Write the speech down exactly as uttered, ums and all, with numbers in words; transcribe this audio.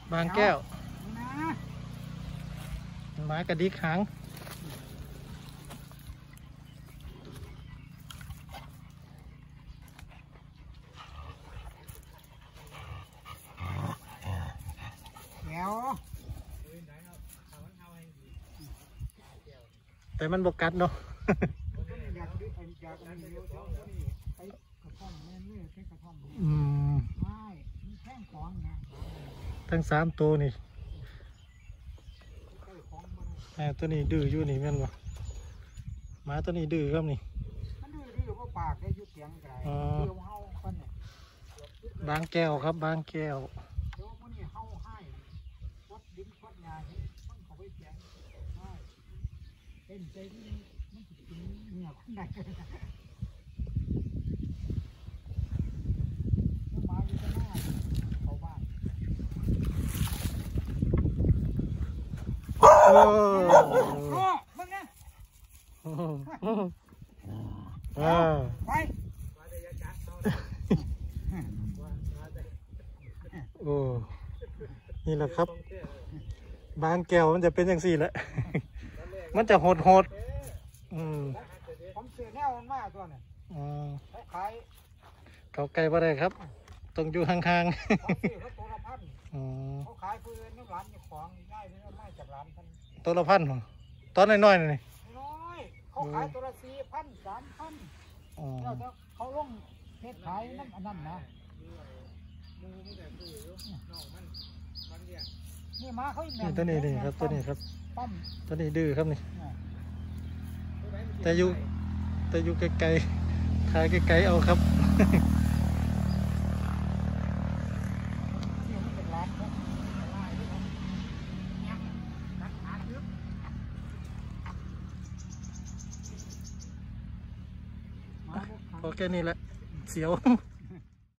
บางแก้วหมากระดิกหางแต่มันบกัดเนาะอืมทั้งสามตัวนี่แม่ตัวนี้ดื้ออยู่นี่แม่นบ่หมาตัวนี้ดื้อครับนี่บางแก้วครับบางแก้วโอ้โอ้นี่แหละครับบางแก้วมันจะเป็นอย่างสี่แหละมันจะโหดโหดอืมผมซื้อแนวมันมากตัวเนี่ยขายเขาไกลบ่ได้ครับต้องอยู่ห่างๆเขาซื้อเขาตัวละพันเขาขายเพื่อนน้ำร้านของง่ายเลยไม่จากร้านท่านตัวละพันตอนน้อยๆนี่น้อยเขาขายตัวละสี่พันสามพันแล้วเขาลงเทศขายน้ำอันนั้นนะนี่มาเขานี่ตัวนี้นี่ครับตัวนี้ครับตัวนี้ดื้อครับนี่แต่อยู่แต่อยู่ไกลๆขายไกลๆเอาครับโอเคนี่แหละเสียว